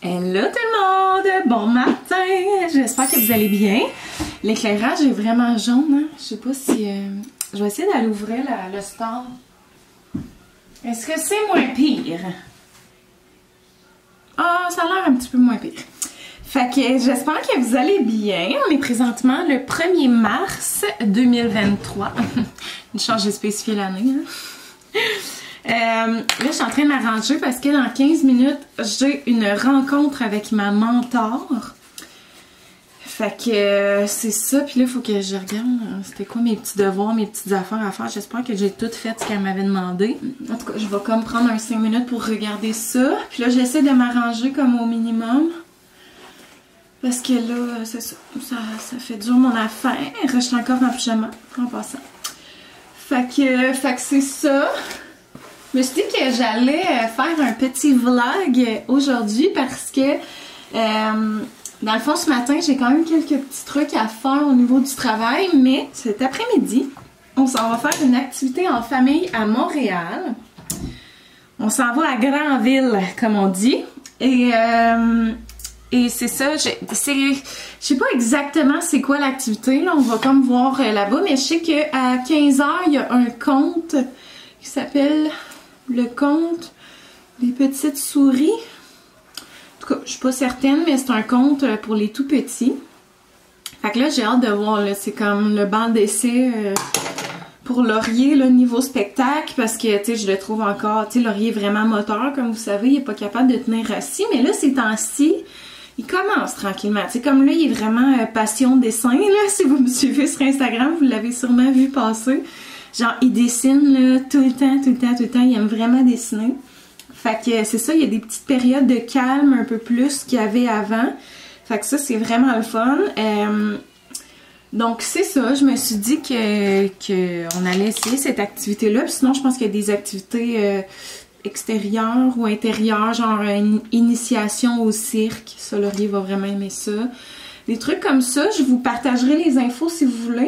Hello tout le monde! Bon matin! J'espère que vous allez bien. L'éclairage est vraiment jaune, hein? Je sais pas si... Je vais essayer d'aller ouvrir le store. Est-ce que c'est moins pire? Ah, ça a l'air un petit peu moins pire. Fait que j'espère que vous allez bien. On est présentement le 1er mars 2023. Une chance de spécifier l'année, hein? Là, je suis en train de m'arranger parce que dans 15 minutes, j'ai une rencontre avec ma mentor. Fait que c'est ça. Puis là, il faut que je regarde c'était quoi mes petits devoirs, mes petites affaires à faire. J'espère que j'ai tout fait ce qu'elle m'avait demandé. En tout cas, je vais comme prendre un 5 minutes pour regarder ça. Puis là, j'essaie de m'arranger comme au minimum. Parce que là, c'est ça. Ça fait dur mon affaire. Je suis encore en pyjama en passant. Fait que c'est ça. Je me suis dit que j'allais faire un petit vlog aujourd'hui parce que dans le fond ce matin j'ai quand même quelques petits trucs à faire au niveau du travail, mais cet après-midi on s'en va faire une activité en famille à Montréal. On s'en va à Granville comme on dit et c'est ça, je sais pas exactement c'est quoi l'activité, là on va comme voir là-bas, mais je sais qu'à 15h il y a un conte qui s'appelle le conte des petites souris. En tout cas, je suis pas certaine, mais c'est un conte pour les tout petits. Fait que là, j'ai hâte de voir, là, c'est comme le banc d'essai pour Laurier, là, niveau spectacle, parce que, tu sais, je le trouve encore, tu sais, Laurier est vraiment moteur, comme vous savez, il est pas capable de tenir assis, mais là, ces temps-ci, il commence tranquillement. Tu sais, comme là, il est vraiment passion dessin, là, si vous me suivez sur Instagram, vous l'avez sûrement vu passer. Genre, il dessine là, tout le temps, il aime vraiment dessiner. Fait que c'est ça, il y a des petites périodes de calme un peu plus qu'il y avait avant. Fait que ça, c'est vraiment le fun. Donc, c'est ça, je me suis dit qu'on allait essayer cette activité-là. Puis sinon, je pense qu'il y a des activités extérieures ou intérieures, genre une initiation au cirque. Ça, Laurier va vraiment aimer ça. Des trucs comme ça, je vous partagerai les infos si vous voulez.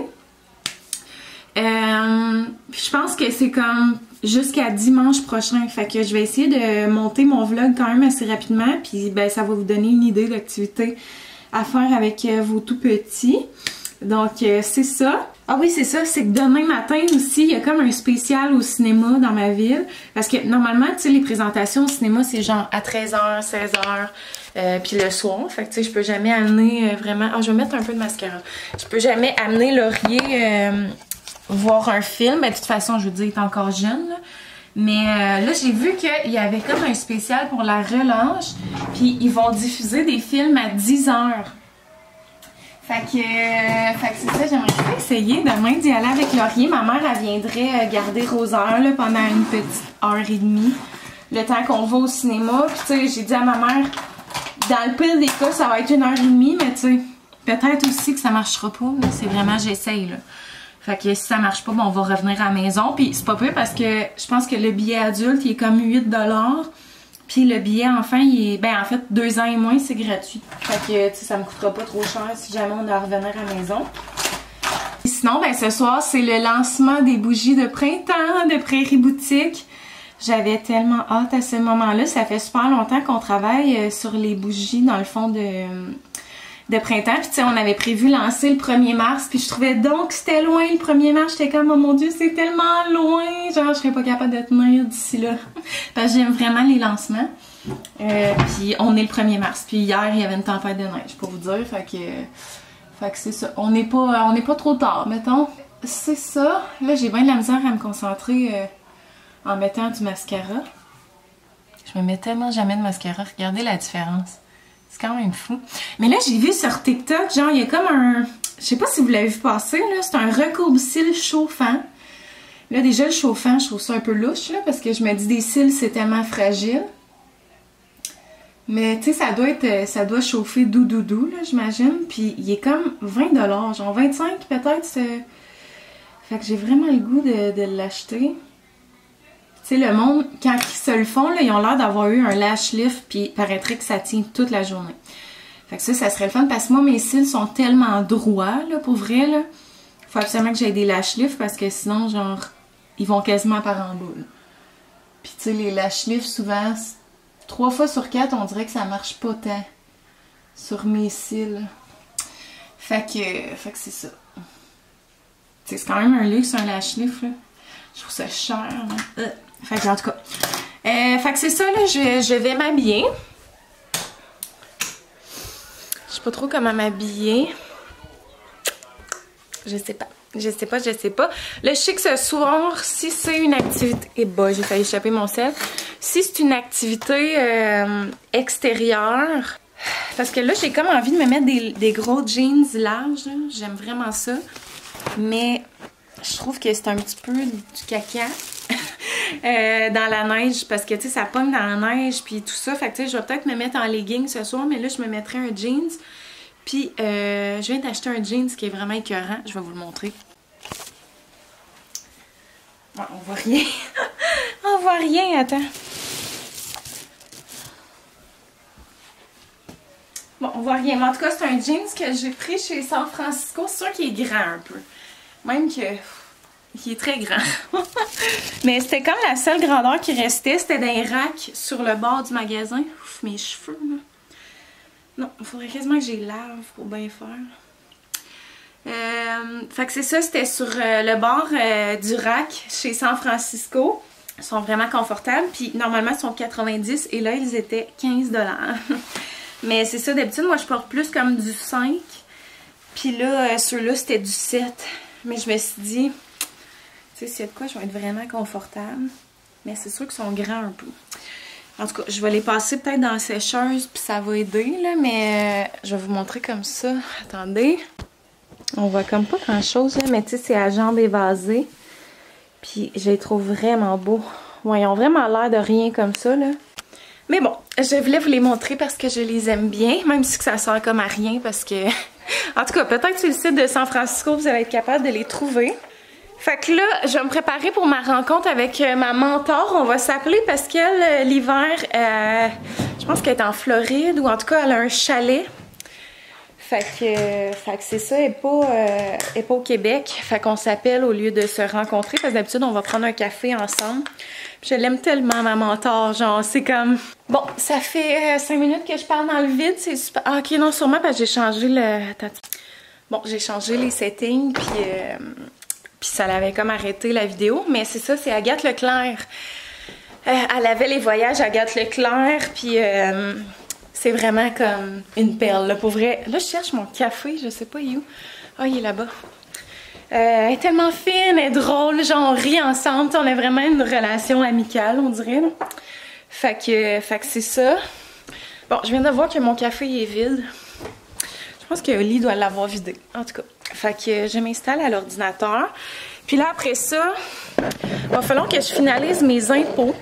Je pense que c'est comme jusqu'à dimanche prochain, fait que je vais essayer de monter mon vlog quand même assez rapidement, puis ben ça va vous donner une idée d'activité à faire avec vos tout petits. Donc c'est ça. Ah oui, c'est ça, c'est que demain matin aussi, il y a comme un spécial au cinéma dans ma ville, parce que normalement, tu sais, les présentations au cinéma, c'est genre à 13h, 16h, puis le soir, fait que tu sais, je peux jamais amener vraiment... Ah, je vais mettre un peu de mascara. Je peux jamais amener Laurier... voir un film, ben, de toute façon je veux dire il est encore jeune là. Mais là j'ai vu qu'il y avait comme un spécial pour la relâche, puis ils vont diffuser des films à 10h. Fait que c'est ça, j'aimerais essayer demain d'y aller avec Laurier. Ma mère elle viendrait garder Rosaire là, pendant une petite heure et demie, le temps qu'on va au cinéma. Puis tu sais, j'ai dit à ma mère, dans le pire des cas ça va être 1h30, mais tu sais, peut-être aussi que ça marchera pas, c'est vraiment j'essaye là. Fait que si ça marche pas, bon, on va revenir à la maison. Puis c'est pas peu parce que je pense que le billet adulte, il est comme 8$. Puis le billet enfant, il est... Ben en fait, 2 ans et moins, c'est gratuit. Fait que, tu sais, ça me coûtera pas trop cher si jamais on doit revenir à la maison. Et sinon, ben ce soir, c'est le lancement des bougies de printemps de Prairie Boutique. J'avais tellement hâte à ce moment-là. Ça fait super longtemps qu'on travaille sur les bougies, dans le fond, de printemps, puis tu sais, on avait prévu lancer le 1er mars, puis je trouvais donc que c'était loin le 1er mars, j'étais comme, oh mon dieu, c'est tellement loin, genre, je serais pas capable de tenir d'ici là, parce que j'aime vraiment les lancements, puis on est le 1er mars, puis hier, il y avait une tempête de neige, pour vous dire, fait que c'est ça, on n'est pas trop tard, mettons, c'est ça, là, j'ai bien de la misère à me concentrer en mettant du mascara, je me mets tellement jamais de mascara, regardez la différence. C'est quand même fou. Mais là, j'ai vu sur TikTok, genre, il y a comme un... Je sais pas si vous l'avez vu passer, là. C'est un recourbe-cils chauffant. Là, déjà, le chauffant, je trouve ça un peu louche, là, parce que je me dis, des cils, c'est tellement fragile. Mais, tu sais, ça doit chauffer doux, là, j'imagine. Puis, il est comme 20$, genre 25 peut-être. Fait que j'ai vraiment le goût de l'acheter. Tu sais, le monde, quand ils se le font, là, ils ont l'air d'avoir eu un lash lift, puis il paraîtrait que ça tient toute la journée. Fait que ça serait le fun, parce que moi, mes cils sont tellement droits, là, pour vrai, là. Faut absolument que j'aie des lash lifts, parce que sinon, genre, ils vont quasiment par en bas, là. Puis, tu sais, les lash lifts, souvent, 3 fois sur 4, on dirait que ça marche pas tant sur mes cils. Fait que c'est ça. C'est quand même un luxe, un lash lift, là. Je trouve ça cher, là. Fait que, en tout cas. Fait que c'est ça, là. Je vais m'habiller. Je sais pas trop comment m'habiller. Je sais pas. Je sais pas. Là, je sais que ce soir, si c'est une activité... Eh ben, j'ai failli échapper mon sel. Si c'est une activité extérieure... Parce que là, j'ai comme envie de me mettre des gros jeans larges. J'aime vraiment ça. Mais je trouve que c'est un petit peu du caca dans la neige. Parce que, tu sais, ça pogne dans la neige puis tout ça. Fait que, tu sais, je vais peut-être me mettre en leggings ce soir. Mais là, je me mettrai un jeans. Puis, je viens d'acheter un jeans qui est vraiment écœurant. Je vais vous le montrer. Ouais, on voit rien. On voit rien, attends. Bon, on voit rien. Mais en tout cas, c'est un jeans que j'ai pris chez San Francisco. C'est sûr qu'il est grand un peu. Même que... il est très grand. Mais c'était comme la seule grandeur qui restait. C'était dans les racks sur le bord du magasin. Ouf, mes cheveux, là. Non, il faudrait quasiment que j'y lave pour bien faire. Fait que c'est ça, c'était sur le bord du rack chez San Francisco. Ils sont vraiment confortables. Puis normalement, ils sont 90 et là, ils étaient 15 $. Mais c'est ça, d'habitude, moi, je porte plus comme du 5. Puis là, ceux-là, c'était du 7. Mais je me suis dit, tu sais, s'il y a de quoi, je vais être vraiment confortable. Mais c'est sûr qu'ils sont grands un peu. En tout cas, je vais les passer peut-être dans la sécheuse, puis ça va aider, là. Mais je vais vous montrer comme ça. Attendez. On voit comme pas grand-chose, là. Mais tu sais, c'est à jambes évasées. Puis je les trouve vraiment beaux. Ouais, ils ont vraiment l'air de rien comme ça, là. Mais bon, je voulais vous les montrer parce que je les aime bien, même si que ça sert comme à rien parce que... En tout cas, peut-être sur le site de San Francisco, vous allez être capable de les trouver. Fait que là, je vais me préparer pour ma rencontre avec ma mentor. On va s'appeler parce qu'elle, l'hiver, je pense qu'elle est en Floride ou en tout cas, elle a un chalet. Fait que c'est ça, elle est pas au Québec. Fait qu'on s'appelle au lieu de se rencontrer. Parce que d'habitude, on va prendre un café ensemble. Puis je l'aime tellement, ma mentor. Genre, c'est comme... Bon, ça fait 5 minutes que je parle dans le vide. C'est super... Ah, ok, non, sûrement parce que j'ai changé le... Bon, j'ai changé les settings. Puis ça l'avait comme arrêté la vidéo. Mais c'est ça, c'est Agathe Leclerc. Elle avait les voyages Agathe Leclerc. Puis... c'est vraiment comme une perle, là, pour vrai. Là, je cherche mon café, je sais pas où. Ah, il est là-bas. Elle est tellement fine, elle est drôle, genre on rit ensemble. On a vraiment une relation amicale, on dirait. Là. Fait que c'est ça. Bon, je viens de voir que mon café est vide. Je pense que Oli doit l'avoir vidé, en tout cas. Fait que je m'installe à l'ordinateur. Puis là, après ça, il va falloir que je finalise mes impôts.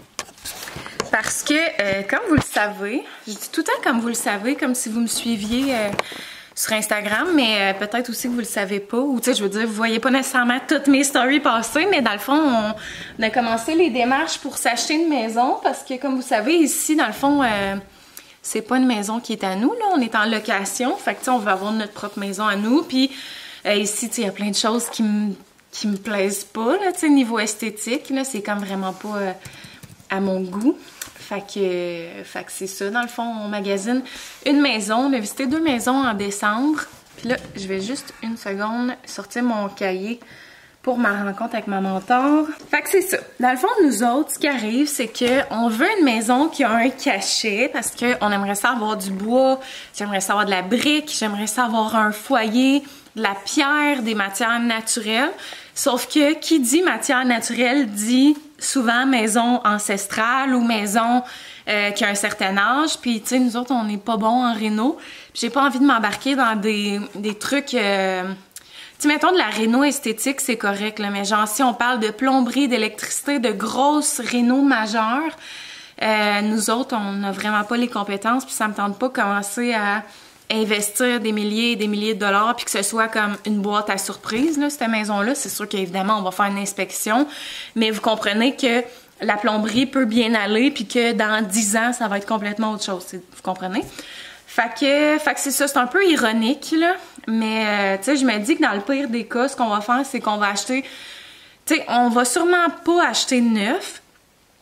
Parce que, comme vous le savez, je dis tout le temps comme vous le savez, comme si vous me suiviez sur Instagram, mais peut-être aussi que vous le savez pas, ou tu sais, je veux dire, vous voyez pas nécessairement toutes mes stories passer, mais dans le fond, on a commencé les démarches pour s'acheter une maison, parce que, comme vous savez, ici, dans le fond, c'est pas une maison qui est à nous, là, on est en location, fait que, tu sais, on veut avoir notre propre maison à nous, puis ici, tu sais, il y a plein de choses qui me plaisent pas, là, tu sais, niveau esthétique, là, c'est comme vraiment pas à mon goût. Fait que c'est ça. Dans le fond, on magasine une maison. On a visité 2 maisons en décembre. Puis là, je vais juste une seconde sortir mon cahier pour ma rencontre avec ma mentor. Fait que c'est ça. Dans le fond, nous autres, ce qui arrive, c'est qu'on veut une maison qui a un cachet parce qu'on aimerait ça avoir du bois, j'aimerais ça avoir de la brique, j'aimerais ça avoir un foyer, de la pierre, des matières naturelles. Sauf que qui dit matière naturelle dit souvent maison ancestrale ou maison qui a un certain âge. Puis, tu sais, nous autres, on n'est pas bons en réno. Puis, j'ai pas envie de m'embarquer dans des trucs... tu sais, mettons de la réno esthétique, c'est correct, là. Mais genre, si on parle de plomberie, d'électricité, de grosses réno majeures, nous autres, on n'a vraiment pas les compétences. Puis, ça me tente pas de commencer à investir des milliers et des milliers de dollars puis que ce soit comme une boîte à surprise, là, cette maison-là. C'est sûr qu'évidemment, on va faire une inspection, mais vous comprenez que la plomberie peut bien aller puis que dans 10 ans, ça va être complètement autre chose. Vous comprenez? Fait que c'est ça, c'est un peu ironique, là, mais tu sais, je me dis que dans le pire des cas, ce qu'on va faire, c'est qu'on va acheter... Tu sais, on va sûrement pas acheter neuf,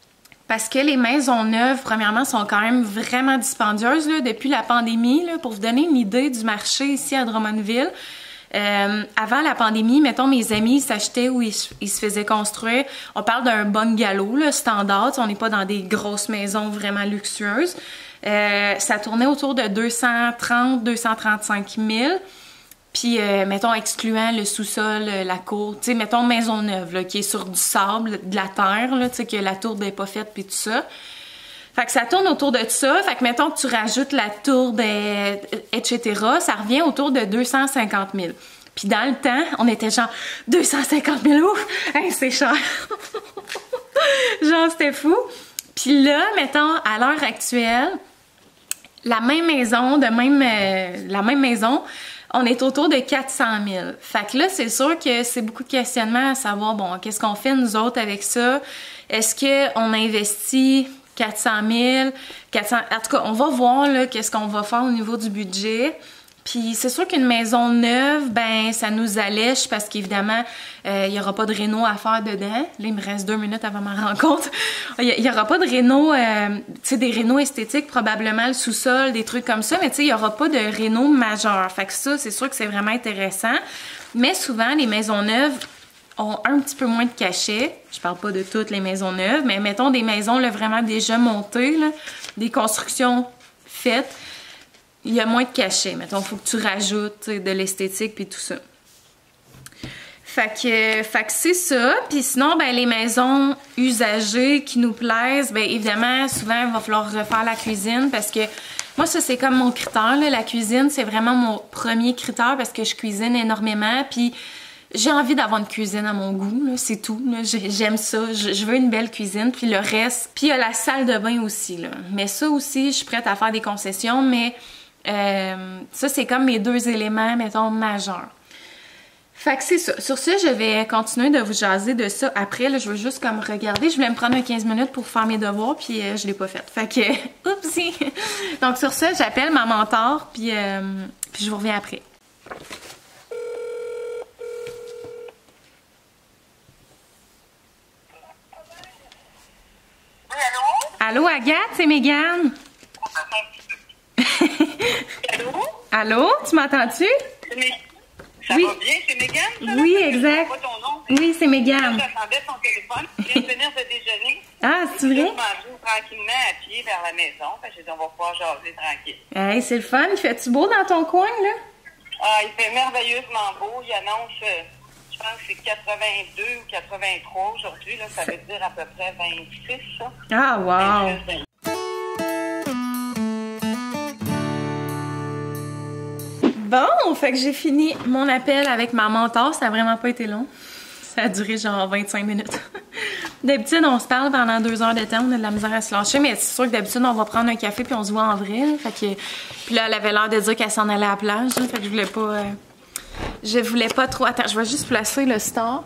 Parce que les maisons neuves, premièrement, sont quand même vraiment dispendieuses là, depuis la pandémie. Là, pour vous donner une idée du marché ici à Drummondville, avant la pandémie, mettons, mes amis s'achetaient ou ils se faisaient construire. On parle d'un bungalow là, standard. On n'est pas dans des grosses maisons vraiment luxueuses. Ça tournait autour de 230-235 000. Puis, mettons, excluant le sous-sol, la cour, tu sais, mettons maison neuve, là, qui est sur du sable, de la terre, là, tu sais, que la tourbe n'est pas faite, puis tout ça. Fait que ça tourne autour de ça. Fait que, mettons que tu rajoutes la tourbe, etc., ça revient autour de 250 000. Puis dans le temps, on était genre, 250 000, ouf! Hey, c'est cher! Genre, c'était fou. Puis là, mettons, à l'heure actuelle, la même maison, on est autour de 400 000. Fait que là, c'est sûr que c'est beaucoup de questionnements à savoir, bon, qu'est-ce qu'on fait nous autres avec ça? Est-ce qu'on investit 400 000? En tout cas, on va voir là, qu'est-ce qu'on va faire au niveau du budget. Puis c'est sûr qu'une maison neuve, ben ça nous allège parce qu'évidemment, il n'y aura pas de réno à faire dedans. Là, il me reste 2 minutes avant ma rencontre. Il n'y aura pas de réno, tu sais, des rénos esthétiques, probablement le sous-sol, des trucs comme ça, mais tu sais, il n'y aura pas de réno majeur. Fait que ça, c'est sûr que c'est vraiment intéressant. Mais souvent, les maisons neuves ont un petit peu moins de cachet. Je parle pas de toutes les maisons neuves, mais mettons des maisons là, vraiment déjà montées, là, des constructions faites. Il y a moins de cachet. Mettons, il faut que tu rajoutes de l'esthétique puis tout ça. Fait que c'est ça. Puis sinon, ben les maisons usagées qui nous plaisent, ben évidemment, souvent, il va falloir refaire la cuisine parce que moi, ça, c'est comme mon critère. Là. La cuisine, c'est vraiment mon premier critère parce que je cuisine énormément. Puis j'ai envie d'avoir une cuisine à mon goût, c'est tout. J'aime ça. Je veux une belle cuisine. Puis le reste. Puis il y a la salle de bain aussi. Là. Mais ça aussi, je suis prête à faire des concessions, mais ça, c'est comme mes 2 éléments, mettons, majeurs. Fait que c'est ça. Sur ce, je vais continuer de vous jaser de ça après. Là, je veux juste comme regarder. Je voulais me prendre 15 minutes pour faire mes devoirs, puis je l'ai pas fait. Fait que, oupsie! Donc sur ça, j'appelle ma mentor, puis je vous reviens après. Allô, Agathe, c'est Mégane. Allô? Allô, tu m'entends-tu? Ça oui. Va bien, c'est Mégane? Oui, exact. Pas ton nom, oui, c'est Mégane. J'attendais ton téléphone. Je viens de venir de déjeuner. Ah, c'est vrai? Je m'en tranquillement à pied vers la maison. J'ai dit, on va pouvoir jaser tranquille. Hey, c'est le fun. Fait-tu beau dans ton coin, là? Ah, il fait merveilleusement beau. Il annonce, je pense que c'est 82 ou 83 aujourd'hui. Là, ça veut dire à peu près 26, ça. Ah, wow! 26. Bon, fait que j'ai fini mon appel avec ma mentor. Ça a vraiment pas été long. Ça a duré genre 25 minutes. D'habitude, on se parle pendant 2 heures de temps. On a de la misère à se lâcher, mais c'est sûr que d'habitude, on va prendre un café puis on se voit en vrai. Là. Fait que, puis là, elle avait l'air de dire qu'elle s'en allait à la plage. Là. Fait que je voulais pas trop... Attends, je vais juste placer le store.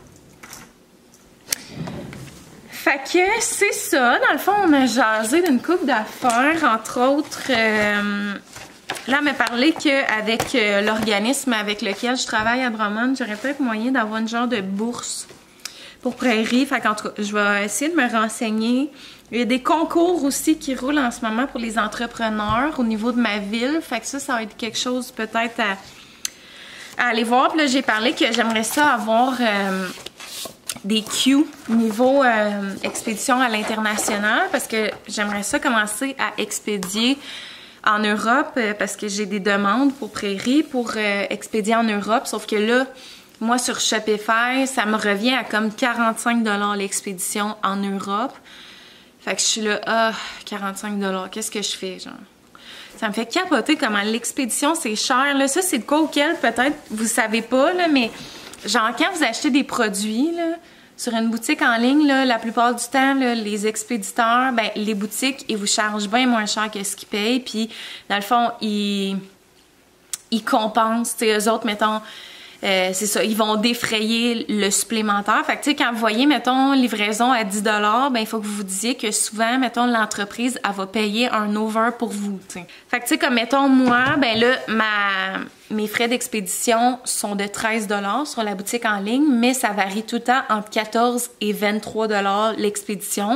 Fait que c'est ça. Dans le fond, on a jasé d'une couple d'affaires, entre autres... Là, elle m'a parlé qu'avec l'organisme avec lequel je travaille à Drummond, j'aurais peut-être moyen d'avoir une genre de bourse pour Prairie. Fait qu'en tout cas, je vais essayer de me renseigner. Il y a des concours aussi qui roulent en ce moment pour les entrepreneurs au niveau de ma ville. Fait que ça va être quelque chose peut-être à aller voir. Puis là, j'ai parlé que j'aimerais ça avoir des Q niveau expédition à l'international parce que j'aimerais ça commencer à expédier en Europe parce que j'ai des demandes pour Prairie pour expédier en Europe. Sauf que là, moi sur Shopify, ça me revient à comme 45 $ l'expédition en Europe. Fait que je suis là, 45 $, qu'est-ce que je fais, genre? Ça me fait capoter comment l'expédition, c'est cher, là. Ça, c'est de quoi auquel, peut-être, vous savez pas, là, mais genre, quand vous achetez des produits, là, sur une boutique en ligne, là, la plupart du temps, là, les expéditeurs, ben, les boutiques, ils vous chargent bien moins cher que ce qu'ils payent. Puis, dans le fond, ils compensent. Tu sais, eux autres, mettons, c'est ça, ils vont défrayer le supplémentaire. Fait que, tu sais, quand vous voyez, mettons, livraison à 10 $, ben, il faut que vous vous disiez que souvent, mettons, l'entreprise, elle va payer un over pour vous, tu sais. Fait que, tu sais, comme, mettons, moi, ben là, mes frais d'expédition sont de 13 $ sur la boutique en ligne, mais ça varie tout le temps entre 14 et 23 $ l'expédition.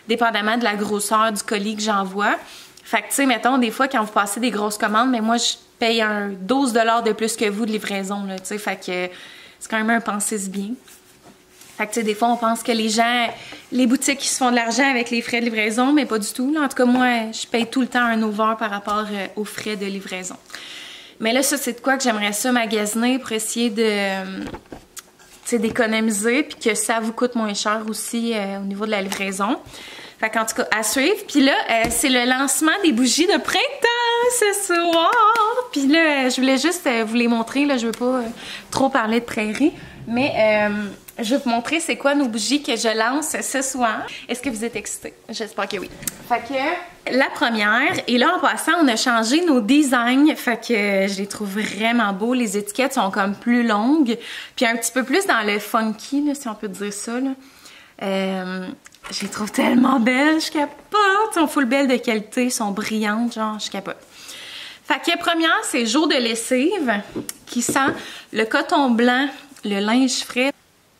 dépendamment de la grosseur du colis que j'envoie. Fait que, tu sais, mettons, des fois, quand vous passez des grosses commandes, mais moi, je paye un 12 $ de plus que vous de livraison, là, tu sais. Fait que c'est quand même un pensez-y bien. Fait que, tu sais, des fois, on pense que les boutiques qui se font de l'argent avec les frais de livraison, mais pas du tout, là. En tout cas, moi, je paye tout le temps un over par rapport aux frais de livraison. Mais là, ça, c'est de quoi que j'aimerais ça magasiner pour essayer de, tu sais, d'économiser, puis que ça vous coûte moins cher aussi au niveau de la livraison. Fait qu'en tout cas, à suivre. Puis là, c'est le lancement des bougies de printemps ce soir. Puis là, je voulais juste vous les montrer. Là, je veux pas trop parler de prairie. Mais je vais vous montrer c'est quoi nos bougies que je lance ce soir. Est-ce que vous êtes excités? J'espère que oui. Fait que la première, et là en passant, on a changé nos designs. Fait que je les trouve vraiment beaux. Les étiquettes sont comme plus longues. Puis un petit peu plus dans le funky, là, si on peut dire ça. Là. Je les trouve tellement belles, je capote. Ils sont full belles de qualité, ils sont brillantes, genre, je capote. Fait que la première, c'est Jour de lessive, qui sent le coton blanc, le linge frais.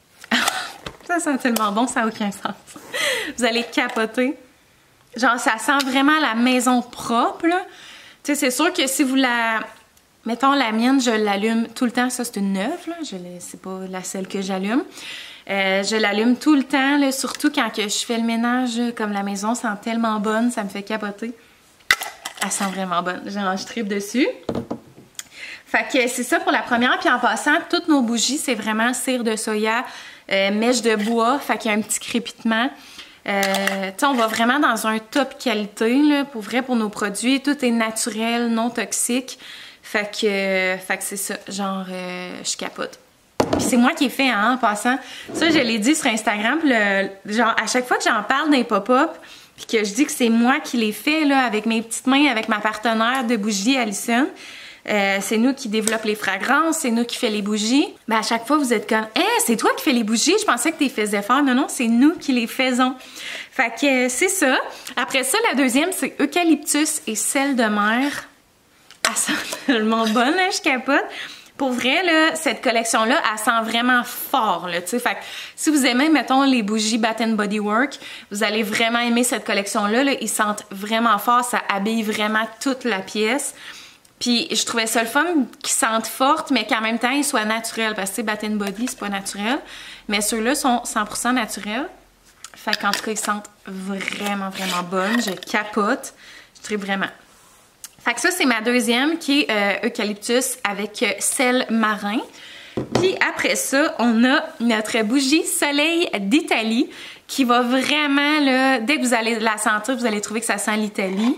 Ça sent tellement bon, ça n'a aucun sens. Vous allez capoter. Genre, ça sent vraiment la maison propre, là. Tu sais, c'est sûr que si vous la... Mettons, la mienne, je l'allume tout le temps. Ça, c'est une neuve, là. C'est pas la seule que j'allume. Je l'allume tout le temps, là, surtout quand que je fais le ménage, comme la maison sent tellement bonne, ça me fait capoter. Elle sent vraiment bonne. Genre, je tripe dessus. Fait que c'est ça pour la première. Puis en passant, toutes nos bougies, c'est vraiment cire de soya, mèche de bois. Fait qu'il y a un petit crépitement. Tu sais, on va vraiment dans un top qualité, là, pour vrai, pour nos produits. Tout est naturel, non toxique. Fait que c'est ça. Genre, je capote. Puis c'est moi qui ai fait, hein, en passant. Ça, je l'ai dit sur Instagram. Genre, à chaque fois que j'en parle d'un pop-up, puis que je dis que c'est moi qui l'ai fait, là, avec mes petites mains, avec ma partenaire de bougies, Alison. C'est nous qui développe les fragrances, c'est nous qui fait les bougies. Ben, à chaque fois, vous êtes comme « Hey, c'est toi qui fais les bougies? Je pensais que tu les faisais faire. » Non, non, c'est nous qui les faisons. Fait que c'est ça. Après ça, la deuxième, c'est eucalyptus et sel de mer. Elle sent tellement bonne, hein, je capote. Pour vrai, là, cette collection-là, elle sent vraiment fort, là, tu sais. Fait que si vous aimez, mettons, les bougies Bath & Body Works, vous allez vraiment aimer cette collection-là, là. Ils sentent vraiment fort, ça habille vraiment toute la pièce. Puis je trouvais ça le fun qu'ils sentent fortes, mais qu'en même temps, ils soient naturels. Parce que, tu sais, Bath & Body, c'est pas naturel. Mais ceux-là sont 100% naturels. Fait qu'en tout cas, ils sentent vraiment, vraiment bonnes. Je capote. Je tripe vraiment. Fait que ça, c'est ma deuxième qui est eucalyptus avec sel marin. Puis après ça, on a notre bougie Soleil d'Italie qui va vraiment, là, dès que vous allez la sentir, vous allez trouver que ça sent l'Italie.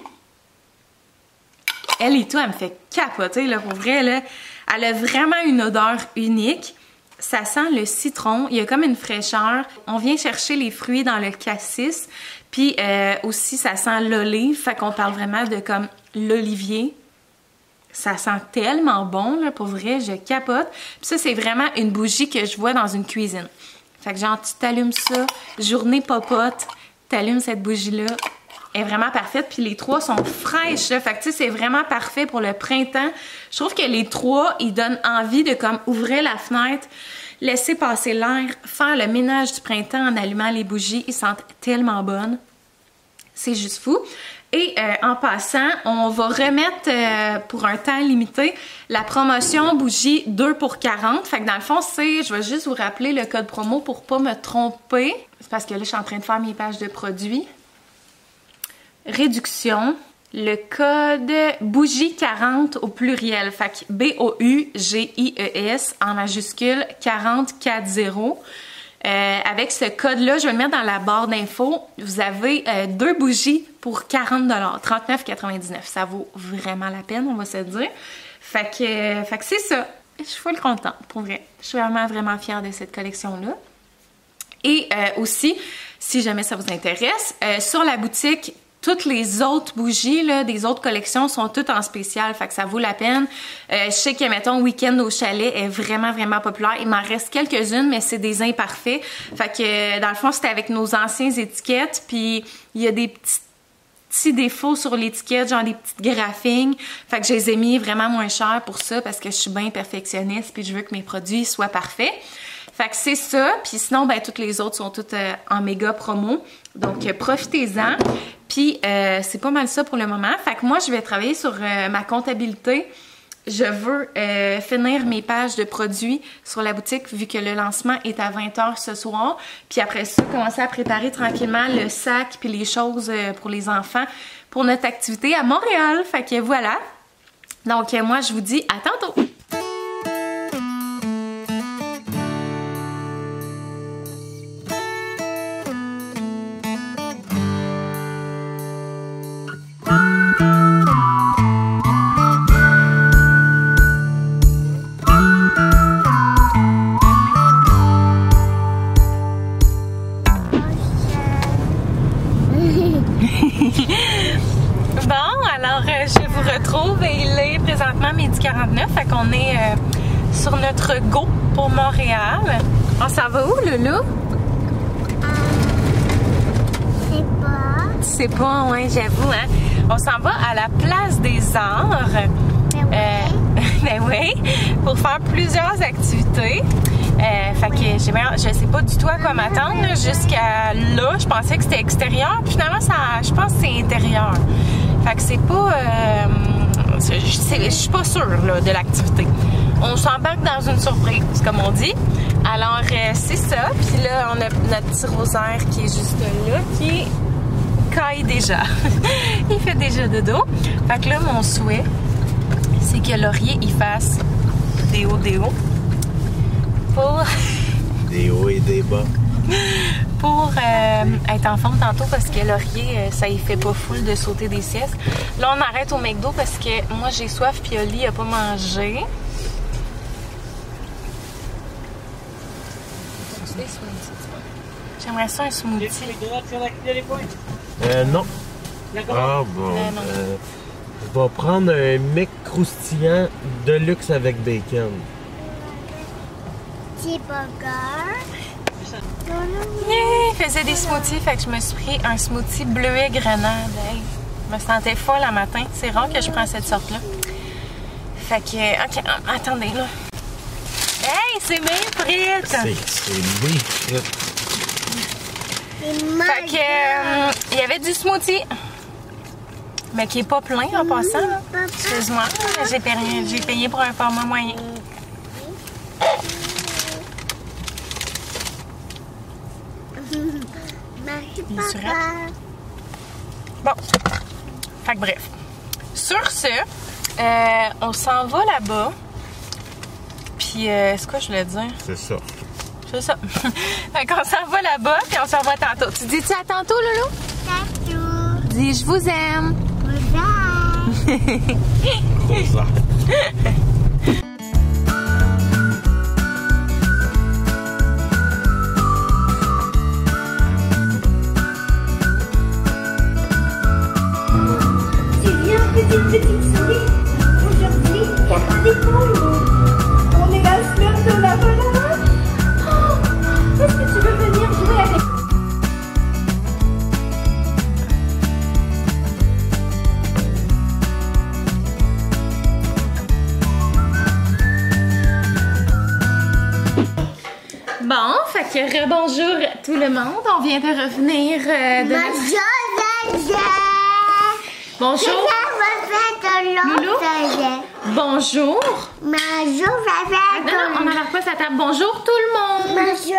Elle et tout, elle me fait capoter, là, pour vrai, là. Elle a vraiment une odeur unique. Ça sent le citron, il y a comme une fraîcheur. On vient chercher les fruits dans le cassis. Puis aussi, ça sent l'olive, fait qu'on parle vraiment de comme l'olivier. Ça sent tellement bon, là, pour vrai, je capote. Puis ça, c'est vraiment une bougie que je vois dans une cuisine. Fait que genre, tu t'allumes ça, journée popote, t'allumes cette bougie-là. Elle est vraiment parfaite, puis les trois sont fraîches, là. Fait que tu sais, c'est vraiment parfait pour le printemps. Je trouve que les trois, ils donnent envie de comme ouvrir la fenêtre, laisser passer l'air, faire le ménage du printemps en allumant les bougies. Ils sentent tellement bonnes. C'est juste fou. Et en passant, on va remettre pour un temps limité la promotion bougie 2 pour 40. Fait que dans le fond, je vais juste vous rappeler le code promo pour pas me tromper. C'est parce que là, je suis en train de faire mes pages de produits. Réduction. Le code bougie 40 au pluriel. Fait que BOUGIES en majuscule 4040. Avec ce code-là, je vais le mettre dans la barre d'infos. Vous avez 2 bougies pour 40 $, 39,99 $. Ça vaut vraiment la peine, on va se dire. Fait que c'est ça. Je suis full contente, pour vrai. Je suis vraiment, vraiment fière de cette collection-là. Et aussi, si jamais ça vous intéresse, sur la boutique, toutes les autres bougies là, des autres collections sont toutes en spécial, fait que ça vaut la peine. Je sais que, mettons, Week-end au chalet est vraiment, vraiment populaire. Il m'en reste quelques-unes, mais c'est des imparfaits. Fait que, dans le fond, c'était avec nos anciennes étiquettes, puis il y a des petits défauts sur l'étiquette, genre des petites graphings. Fait que je les ai mis vraiment moins cher pour ça, parce que je suis bien perfectionniste, puis je veux que mes produits soient parfaits. Fait que c'est ça. Puis sinon, ben toutes les autres sont toutes en méga promo. Donc, profitez-en. Puis, c'est pas mal ça pour le moment. Fait que moi, je vais travailler sur ma comptabilité. Je veux finir mes pages de produits sur la boutique vu que le lancement est à 20h ce soir. Puis après ça, commencer à préparer tranquillement le sac puis les choses pour les enfants pour notre activité à Montréal. Fait que voilà. Donc, moi, je vous dis à tantôt! Je vous retrouve et il est présentement 12h49, fait qu'on est sur notre go pour Montréal. On s'en va où, Loulou? Je sais pas. Tu sais pas, ouais, j'avoue, hein? On s'en va à la Place des Arts. Ben oui, pour faire plusieurs activités. Fait que je sais pas du tout à quoi m'attendre. Jusqu'à là, je pensais que c'était extérieur, puis finalement, je pense que c'est intérieur. Fait que c'est pas... je suis pas sûre là, de l'activité. On s'embarque dans une surprise, comme on dit. Alors, c'est ça. Puis là, on a notre petit rosaire qui est juste là, qui caille déjà. Il fait déjà dodo. Fait que là, mon souhait, c'est que Laurier, il fasse des hauts pour... Des hauts et des bas. Pour être en forme tantôt parce que Laurier, ça y fait pas full de sauter des siestes. Là, on arrête au McDo parce que moi, j'ai soif puis Oli a pas mangé. J'aimerais ça un smoothie. Non. Ah bon. Non. Je vais prendre un mec croustillant de luxe avec bacon. Petit burger. Yeah! Il faisait des smoothies, fait que je me suis pris un smoothie bleuet grenade. Hey, je me sentais folle le matin. C'est rare que je prends cette sorte-là. Fait que, ok, attendez là. Hey, c'est mes frites! C'est mes frites. Fait que, il y avait du smoothie. Mais qui est pas plein en passant, là. Excuse-moi, j'ai payé pour un format moyen. Merci, papa. Bon. Fait que bref. Sur ce, on s'en va là-bas. Puis, c'est quoi je voulais dire? C'est ça. C'est ça. Fait qu'on s'en va là-bas, puis on s'en va tantôt. Tu dis-tu à tantôt, Loulou? Tantôt. Dis, je vous aime. Bye. Rosa. Petite souris, aujourd'hui, regardez-vous. On est la semaine de la balade. Oh, est-ce que tu veux venir jouer avec Bon, fait que rebonjour tout le monde. On vient de revenir de... Bonjour. Loulou. Bonjour. Bonjour, Non, on n'arrête pas sa table. Bonjour tout le monde.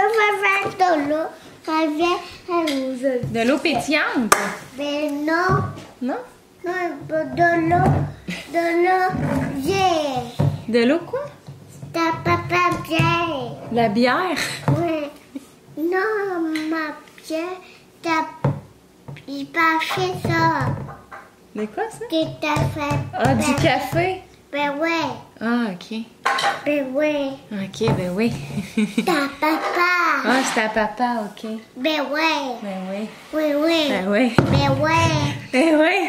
De l'eau pétillante. Mais non, Non? non, de l'eau, j'ai. De l'eau quoi? Ta papa bien. La bière. Oui. Non, ma bien, il pas fait ça. De quoi ça? Que t'as fait. Ah, du café. Ben ouais, Ah, ok. ben ouais. Ok, ben oui. Ta papa. Ah, c'est à papa, ok. Ben ouais. Ben oui. Oui, oui. Ben oui. Ben ouais. Ben oui.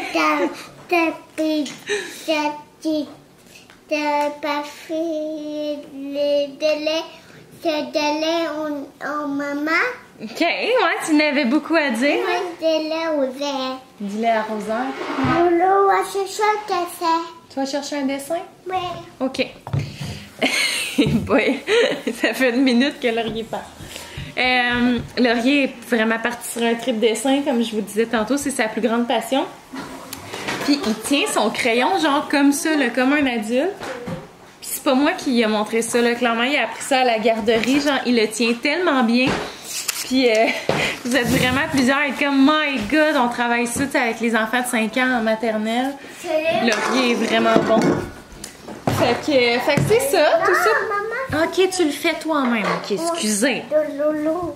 T'as pas fait le délai. Ce délai en maman. Ok, ouais, tu n'avais beaucoup à dire. Moi, délai au verre. Dis-le à Rosa. Loulou, va chercher un café. Tu vas chercher un dessin? Oui. Ok. Boy, ça fait une minute que Laurier part. Laurier est vraiment parti sur un trip dessin, comme je vous disais tantôt, c'est sa plus grande passion. Puis il tient son crayon genre comme ça, là, comme un adulte. Puis c'est pas moi qui lui ai montré ça, là. Clairement, il a appris ça à la garderie, genre il le tient tellement bien. Puis vous êtes vraiment plusieurs à être comme « My God, on travaille ça avec les enfants de 5 ans en maternelle. » Laurier est vraiment bon. Fait que c'est ça, tout ça. Maman. Ok, tu le fais toi-même. Ok, excusez. Lolo.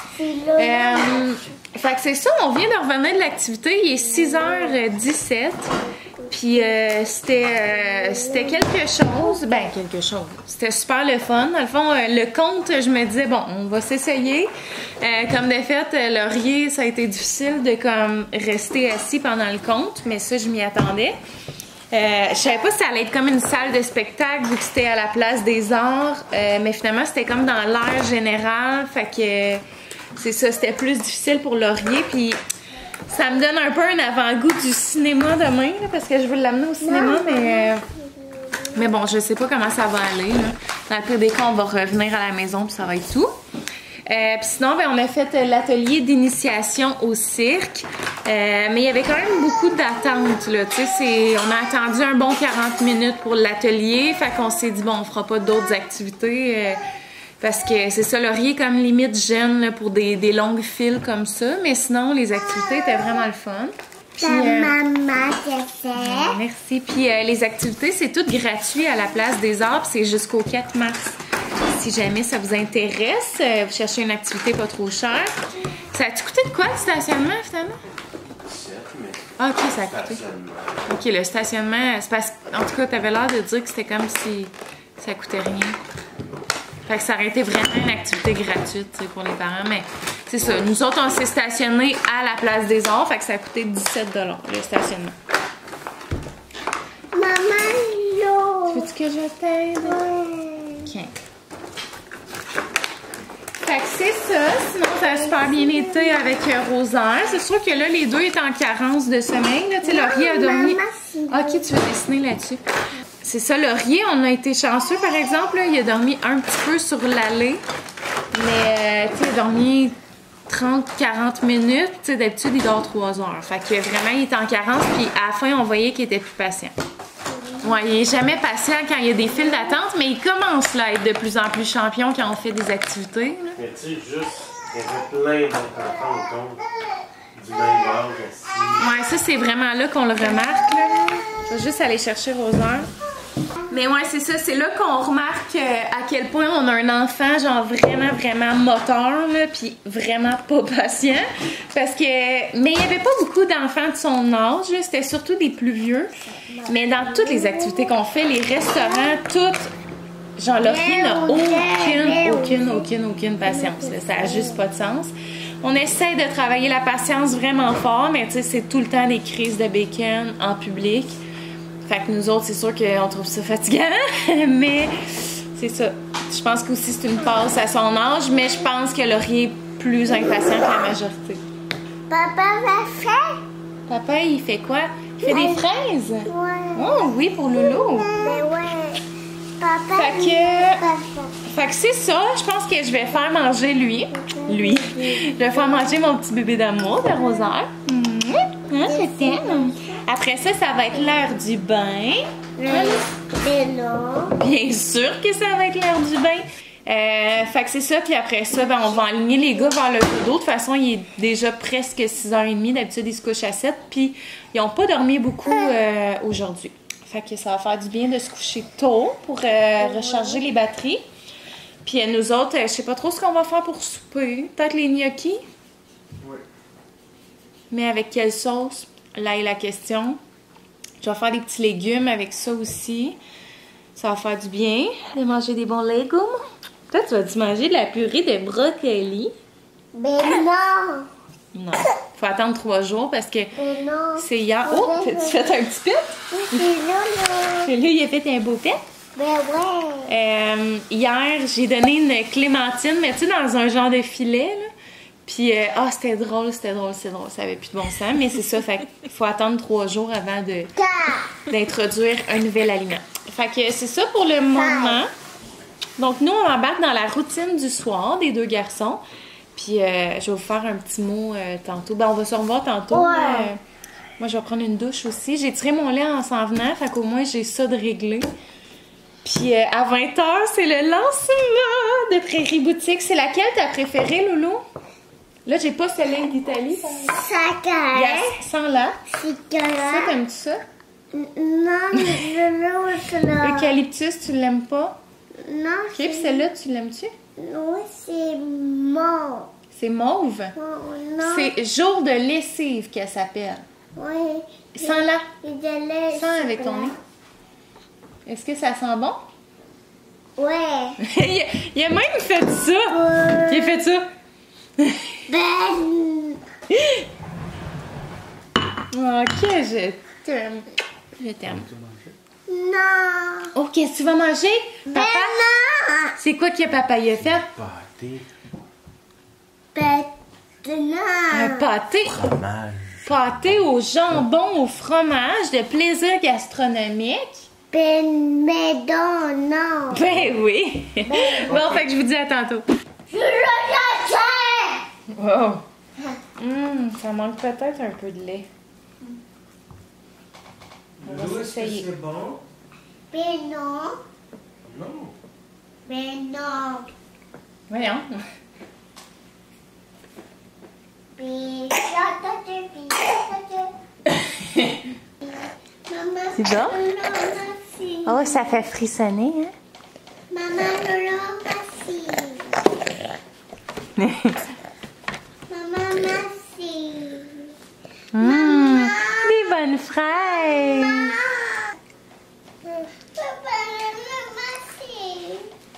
Fait que c'est ça, on vient de revenir de l'activité. Il est 6h17. Puis c'était quelque chose. Ben, quelque chose. C'était super le fun. Dans le fond, le conte, je me disais, bon, on va s'essayer. Comme de fait, Laurier, ça a été difficile de comme rester assis pendant le conte, mais ça, je m'y attendais. Je savais pas si ça allait être comme une salle de spectacle vu que c'était à la place des arts, mais finalement c'était comme dans l'air général, fait que c'est ça, c'était plus difficile pour Laurier, puis ça me donne un peu un avant-goût du cinéma demain, là, parce que je veux l'amener au cinéma, mais bon, je sais pas comment ça va aller, là. Dans le pire des cas, on va revenir à la maison puis ça va être tout. Puis sinon, ben, on a fait l'atelier d'initiation au cirque, mais il y avait quand même beaucoup d'attentes, là. Tu sais, on a attendu un bon 40 minutes pour l'atelier, fait qu'on s'est dit, bon, on fera pas d'autres activités, parce que c'est ça, Laurier comme limite jeune là, pour des longues files comme ça, mais sinon, les activités étaient vraiment le fun. Puis, maman, c'est fait. Merci. Puis les activités, c'est tout gratuit à la place des arts, puis c'est jusqu'au 4 mars. Si jamais ça vous intéresse, vous cherchez une activité pas trop chère. Ça a-tu coûté de quoi le stationnement finalement? 17, mais. Ah, ok, ça a coûté. Ok, le stationnement, c'est parce en tout cas, t'avais l'air de dire que c'était comme si ça coûtait rien. Fait que ça aurait été vraiment une activité gratuite pour les parents, mais c'est ça. Nous autres, on s'est stationnés à la place des arts, fait que ça a coûté 17 $ le stationnement. Maman, l'eau. Veux-tu que je t'aide? Ok. Fait que c'est ça, sinon ça a super bien été avec Rosaire. C'est sûr que là, les deux étaient en carence de sommeil. Tu sais, Laurier a dormi... Ok, tu veux dessiner là-dessus. C'est ça, Laurier, on a été chanceux par exemple. Là, il a dormi un petit peu sur l'allée. Mais, tu sais, il a dormi 30-40 minutes. Tu sais, d'habitude, il dort 3 heures. Fait que vraiment, il était en carence. Puis à la fin, on voyait qu'il était plus patient. Ouais, il est jamais patient quand il y a des files d'attente, mais il commence là, à être de plus en plus champion quand on fait des activités. Là. Mais tu sais, juste, il y avait plein d'autres enfants autour du même âge assis. Ouais, ça c'est vraiment là qu'on le remarque. Là. Je vais juste aller chercher Rosaire. Mais ouais, c'est ça, c'est là qu'on remarque à quel point on a un enfant genre vraiment moteur, là, puis vraiment pas patient. Parce que, mais il n'y avait pas beaucoup d'enfants de son âge, c'était surtout des plus vieux. Mais dans toutes les activités qu'on fait, les restaurants, toutes, genre Laurier n'a aucune patience. Là, ça a juste pas de sens. On essaie de travailler la patience vraiment fort, mais tu sais, c'est tout le temps des crises de bacon en public. Fait que nous autres, c'est sûr qu'on trouve ça fatigant, mais c'est ça. Je pense qu'aussi c'est une passe à son âge, mais je pense que Laurier est plus impatient que la majorité. Papa va faire. Papa, il fait quoi? Il fait des fraises? Ouais. Oh oui, pour Loulou. Mais ouais. Papa. Fait que c'est ça. Je pense que je vais faire manger lui. Je vais faire manger mon petit bébé d'amour de Rosaire. Hein, je t'aime. Après ça, ça va être l'heure du bain. Et non. Bien sûr que ça va être l'heure du bain. Fait que c'est ça. Puis après ça, ben, on va aligner les gars vers le dodo. De toute façon, il est déjà presque 6h30. D'habitude, ils se couchent à 7. Puis ils n'ont pas dormi beaucoup aujourd'hui. Fait que ça va faire du bien de se coucher tôt pour recharger les batteries. Puis nous autres, je sais pas trop ce qu'on va faire pour souper. Peut-être les gnocchis? Oui. Mais avec quelle sauce? Là est la question. Je vais faire des petits légumes avec ça aussi. Ça va faire du bien de manger des bons légumes. Toi, tu vas-tu manger de la purée de brocoli? Mais non. Non. Faut attendre 3 jours parce que Mais non. c'est hier. Oh, tu fait un petit pet? C'est là. Lui, il a fait un beau pet. Mais ouais. Hier, j'ai donné une clémentine, mais tu sais, dans un genre de filet, là. Puis, c'était drôle. Ça avait plus de bon sens, mais c'est ça. Fait qu'il faut attendre 3 jours avant d'introduire un nouvel aliment. Fait que c'est ça pour le moment. Donc, nous, on embarque dans la routine du soir des deux garçons. Puis, je vais vous faire un petit mot tantôt. Ben, on va se revoir tantôt. Ouais. Moi, je vais prendre une douche aussi. J'ai tiré mon lait en s'en venant, fait qu'au moins, j'ai ça de réglé. Puis, à 20h, c'est le lancement de Prairie Boutique. C'est laquelle t'as préférée, Loulou? Là, j'ai pas celle-là d'Italie. Ça Yes, sans là. C'est Ça, que... t'aimes-tu ça? Non, je veux là. Eucalyptus, tu l'aimes pas? Non, Ok, puis celle-là, tu l'aimes-tu? non, c'est mort. C'est mauve. Non. C'est jour de lessive qu'elle s'appelle. Oui. Sans là. Et de lait. Sans avec ton nez. Est-ce que ça sent bon? Ouais. il a même fait ça. Qui a fait ça? Ben. Ok, je t'aime. Je t'aime. Non. Oh, qu'est-ce que tu vas manger? Papa? Non. C'est quoi que papa y a fait? Pâté. Non. Un pâté. Fromage. Pâté au jambon, au fromage, de plaisir gastronomique. Mais non. Ben oui. Bon, fait que je vous dis à tantôt. Je le sais. Wow. Ça manque peut-être un peu de lait. On va L'eau, est-ce que s'essayer. c'est bon? Mais non. Non. Mais non. Voyons. Maman. C'est bon? Merci. Oh, ça fait frissonner, hein? Maman, Lolo, merci. Maman, merci. Des bonnes fraises. Papa, merci.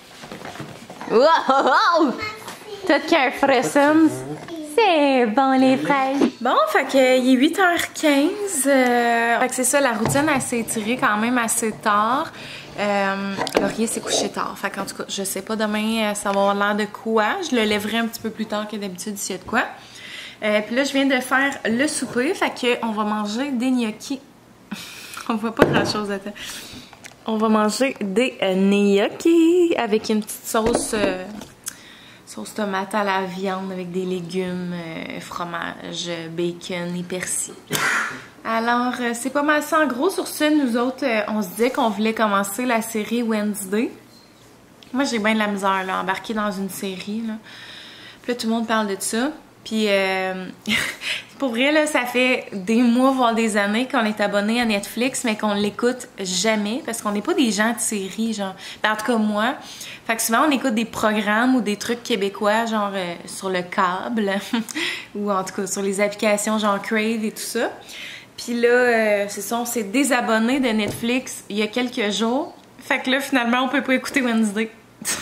Wow! Tout qu'un frissonne. C'est bon, les fraises. Bon, fait que il est 8h15. Fait que c'est ça, la routine, elle s'est étirée quand même assez tard. Laurier s'est couché tard. Fait qu'en tout cas, je sais pas demain, ça va avoir l'air de quoi. Je le lèverai un petit peu plus tard que d'habitude s'il y a de quoi. Puis là, je viens de faire le souper. Fait que on va manger des gnocchis. On voit pas grand-chose à temps. On va manger des gnocchis avec une petite sauce... sauce tomate à la viande avec des légumes, fromage, bacon et persil. Alors, c'est pas mal ça. En gros, sur ce, nous autres, on se disait qu'on voulait commencer la série Wednesday. Moi, j'ai bien de la misère, là, embarquer dans une série, là. Puis là, tout le monde parle de ça. Puis, pour vrai, là, ça fait des mois, voire des années qu'on est abonné à Netflix, mais qu'on l'écoute jamais, parce qu'on n'est pas des gens de série, genre. Ben, en tout cas, moi. Fait que souvent, on écoute des programmes ou des trucs québécois, genre sur le câble, ou en tout cas sur les applications genre Crave et tout ça. Puis là, c'est ça, on s'est désabonné de Netflix il y a quelques jours. Fait que là, finalement, on peut pas écouter Wednesday.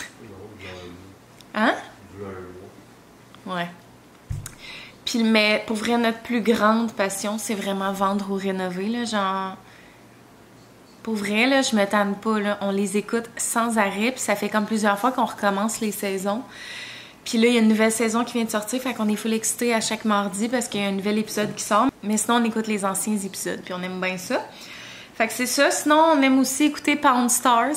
Hein? Ouais. Puis, mais pour vrai, notre plus grande passion, c'est vraiment vendre ou rénover, là, genre... Pour vrai, là, je me tanne pas, là. On les écoute sans arrêt, puis ça fait comme plusieurs fois qu'on recommence les saisons. Puis là, il y a une nouvelle saison qui vient de sortir, fait qu'on est full excité à chaque mardi parce qu'il y a un nouvel épisode qui sort. Mais sinon, on écoute les anciens épisodes, puis on aime bien ça. Fait que c'est ça. Sinon, on aime aussi écouter Pound Stars.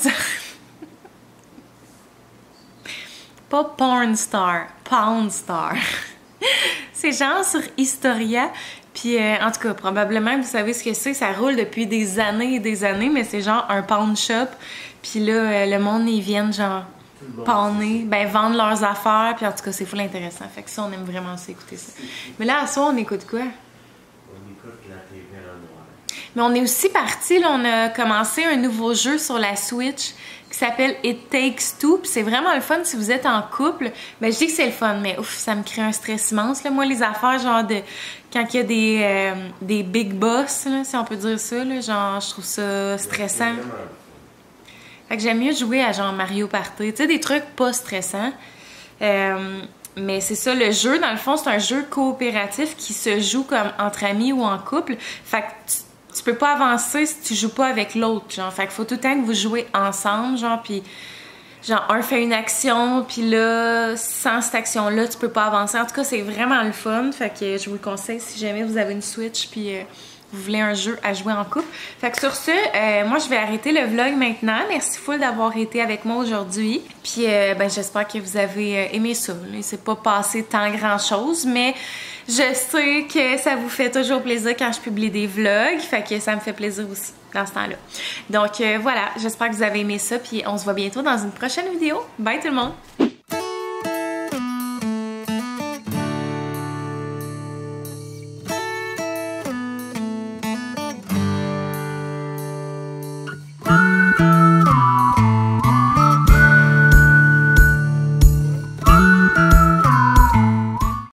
Pas Porn Star, Pound Star. C'est genre sur Historia. Puis, en tout cas, probablement, vous savez ce que c'est. Ça roule depuis des années et des années, mais c'est genre un pawn shop. Puis là, le monde, ils viennent genre pawner, ben vendre leurs affaires. Puis en tout cas, c'est full intéressant. Fait que ça, on aime vraiment ça, écouter ça. Mais là, à soir, on écoute quoi? On écoute la TV en noir. Mais on est aussi parti, là, on a commencé un nouveau jeu sur la Switch qui s'appelle It Takes Two. Puis c'est vraiment le fun si vous êtes en couple. Ben, je dis que c'est le fun, mais ouf, ça me crée un stress immense. Là. Moi, les affaires, genre de... Quand il y a des big boss, là, si on peut dire ça, là, genre, je trouve ça stressant. Fait que j'aime mieux jouer à genre Mario Party. Tu sais, des trucs pas stressants. Mais c'est ça, le jeu, dans le fond, c'est un jeu coopératif qui se joue comme entre amis ou en couple. Fait que tu peux pas avancer si tu joues pas avec l'autre, genre. Fait qu'il faut tout le temps que vous jouez ensemble, genre, puis genre, un fait une action, puis là, sans cette action-là, tu peux pas avancer. En tout cas, c'est vraiment le fun. Fait que je vous le conseille si jamais vous avez une Switch, puis vous voulez un jeu à jouer en couple. Fait que sur ce, moi je vais arrêter le vlog maintenant. Merci full d'avoir été avec moi aujourd'hui. Puis ben, j'espère que vous avez aimé ça. Il s'est pas passé tant grand chose, mais je sais que ça vous fait toujours plaisir quand je publie des vlogs. Fait que ça me fait plaisir aussi dans ce temps-là. Donc voilà, j'espère que vous avez aimé ça. Puis on se voit bientôt dans une prochaine vidéo. Bye tout le monde!